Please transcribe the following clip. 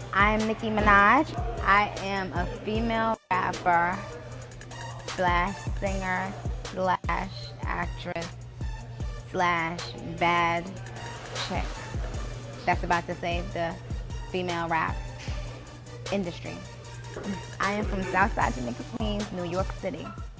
I'm Nicki Minaj. I am a female rapper slash singer slash actress slash bad chick that's about to save the female rap industry. I am from Southside Jamaica, Queens, New York City.